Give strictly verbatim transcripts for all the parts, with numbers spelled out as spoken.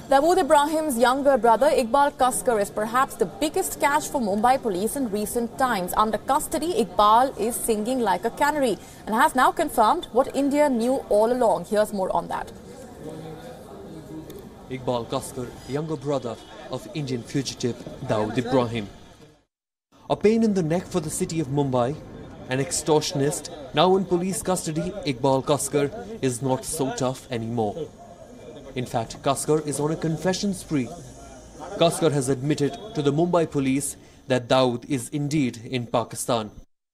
Dawood Ibrahim's younger brother Iqbal Kaskar is perhaps the biggest catch for Mumbai police in recent times. Under custody, Iqbal is singing like a canary and has now confirmed what India knew all along. Here's more on that. Iqbal Kaskar, younger brother of Indian fugitive Dawood Ibrahim. A pain in the neck for the city of Mumbai. An extortionist, now in police custody, Iqbal Kaskar is not so tough anymore. In fact, Kaskar is on a confession spree. Kaskar has admitted to the Mumbai police that Dawood is indeed in Pakistan.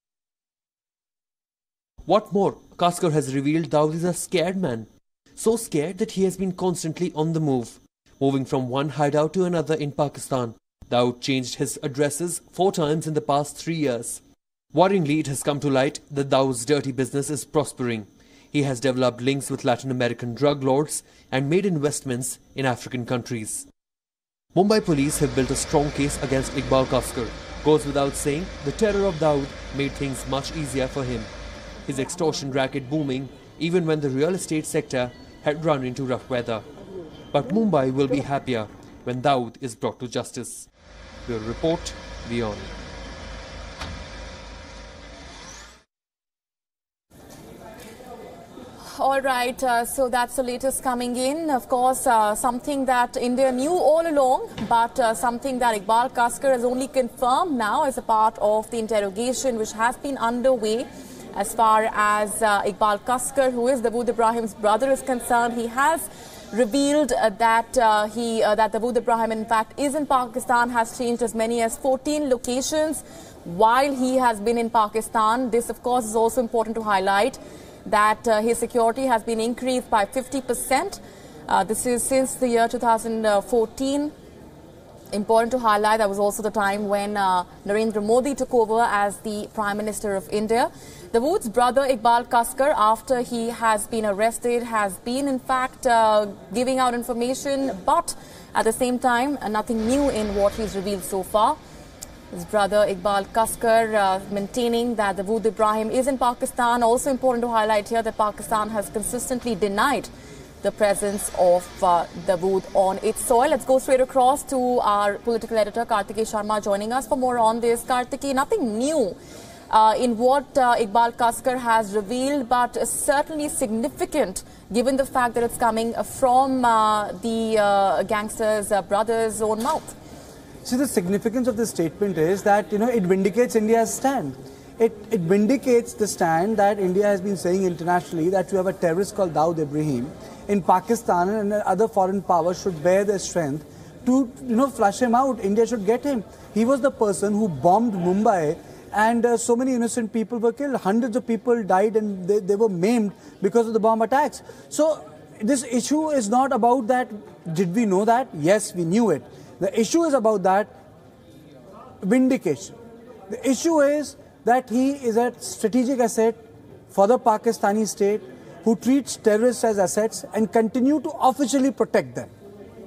What more, Kaskar has revealed Dawood is a scared man. So scared that he has been constantly on the move, moving from one hideout to another in Pakistan. Dawood changed his addresses four times in the past three years. Worryingly, it has come to light that Dawood's dirty business is prospering. He has developed links with Latin American drug lords and made investments in African countries. Mumbai police have built a strong case against Iqbal Kaskar. Goes without saying, the terror of Dawood made things much easier for him. His extortion racket booming even when the real estate sector had run into rough weather. But Mumbai will be happier when Dawood is brought to justice. Bureau Report, WION. All right, uh, so that's the latest coming in. Of course, uh, something that India knew all along, but uh, something that Iqbal Kaskar has only confirmed now as a part of the interrogation which has been underway. As far as uh, Iqbal Kaskar, who is Dawood Ibrahim's brother, is concerned, he has revealed uh, that uh, he uh, that Dawood Ibrahim, in fact, is in Pakistan, has changed as many as fourteen locations while he has been in Pakistan. This, of course, is also important to highlight, that uh, his security has been increased by fifty percent. Uh, this is since the year two thousand fourteen. Important to highlight, that was also the time when uh, Narendra Modi took over as the Prime Minister of India. Dawood's brother Iqbal Kaskar, after he has been arrested, has been in fact uh, giving out information, but at the same time, uh, nothing new in what he's revealed so far. His brother Iqbal Kaskar uh, maintaining that Dawood Ibrahim is in Pakistan. Also important to highlight here that Pakistan has consistently denied the presence of uh, Dawood on its soil. Let's go straight across to our political editor Kartikeya Sharma joining us for more on this. Kartikeya, nothing new uh, in what uh, Iqbal Kaskar has revealed, but certainly significant given the fact that it's coming from uh, the uh, gangsters' uh, brothers' own mouth. See, the significance of this statement is that, you know, it vindicates India's stand. It, it vindicates the stand that India has been saying internationally, that you have a terrorist called Dawood Ibrahim in Pakistan, and other foreign powers should bear their strength to, you know, flush him out. India should get him. He was the person who bombed Mumbai, and uh, so many innocent people were killed. Hundreds of people died and they, they were maimed because of the bomb attacks. So this issue is not about that, did we know that? Yes, we knew it. The issue is about that vindication. The issue is that he is a strategic asset for the Pakistani state, who treats terrorists as assets and continue to officially protect them.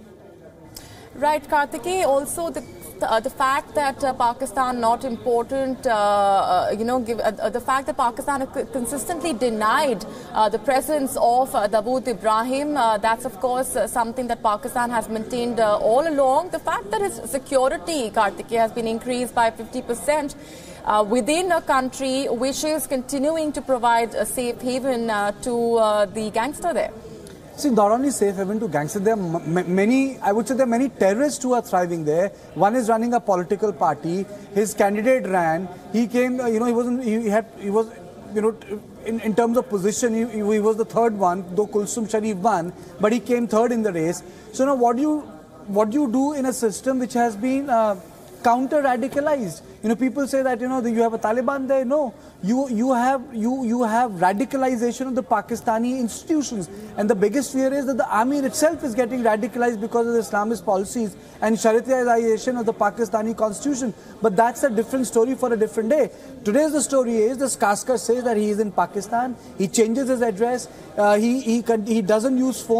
Right, Kartikeya. Also, the uh, the fact that uh, Pakistan not important, uh, uh, you know, give, uh, the fact that Pakistan has consistently denied uh, the presence of uh, Dawood Ibrahim, uh, that's of course uh, something that Pakistan has maintained uh, all along. The fact that his security, Kartikeya, has been increased by fifty percent. Uh, within a country which is continuing to provide a safe haven uh, to uh, the gangster there. See, not only safe haven to gangsters, there are m many, I would say there are many terrorists who are thriving there. One is running a political party. His candidate ran. He came, uh, you know, he wasn't, he had, he was, you know, in, in terms of position, he, he was the third one, though Kulsum Sharif won, but he came third in the race. So now what do you, what do you do in a system which has been uh, counter-radicalized? You know, people say that, you know, you have a Taliban there. No, you you have you you have radicalization of the Pakistani institutions, and the biggest fear is that the army itself is getting radicalized because of the Islamist policies and Shariatization of the Pakistani constitution. But that's a different story for a different day. Today's the story is this Kaskar says that he is in Pakistan. He changes his address. Uh, he he he doesn't use phone.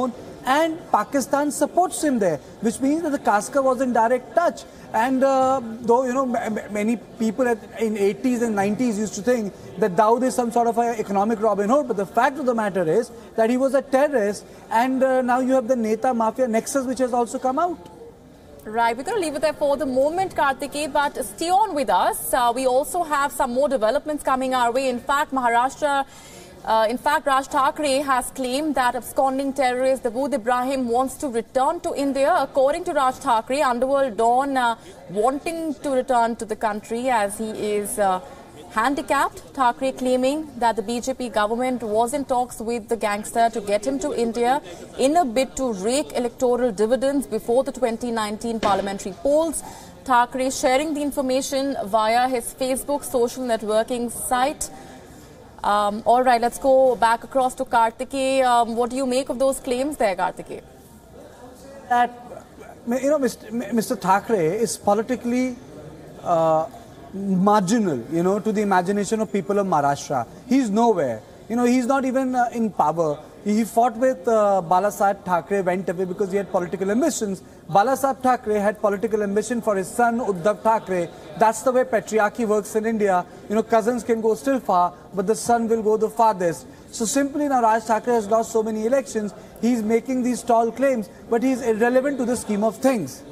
and Pakistan supports him there, which means that the Kaskar was in direct touch. And uh, though, you know, many people at, in eighties and nineties used to think that Dawood is some sort of an economic Robin Hood, but the fact of the matter is that he was a terrorist, and uh, now you have the Neta Mafia nexus which has also come out. Right, we're going to leave it there for the moment, Kartikeya, but stay on with us. Uh, we also have some more developments coming our way. In fact, Maharashtra, uh, in fact, Raj Thackeray has claimed that absconding terrorist Dawood Ibrahim wants to return to India. According to Raj Thackeray, Underworld Don uh, wanting to return to the country as he is uh, handicapped. Thackeray claiming that the B J P government was in talks with the gangster to get him to India in a bid to rake electoral dividends before the twenty nineteen parliamentary polls. Thackeray sharing the information via his Facebook social networking site. Um, all right, let's go back across to Kartikeya. Um, what do you make of those claims there, Kartikeya? That, you know, Mister Thackeray is politically uh, marginal, you know, to the imagination of people of Maharashtra. He's nowhere. You know, he's not even uh, in power. He fought with uh, Balasaheb Thackeray, went away because he had political ambitions. Balasaheb Thackeray had political ambition for his son Uddhav Thackeray. That's the way patriarchy works in India. You know, cousins can go still far, but the son will go the farthest. So simply now Raj Thackeray has lost so many elections. He's making these tall claims, but he's irrelevant to the scheme of things.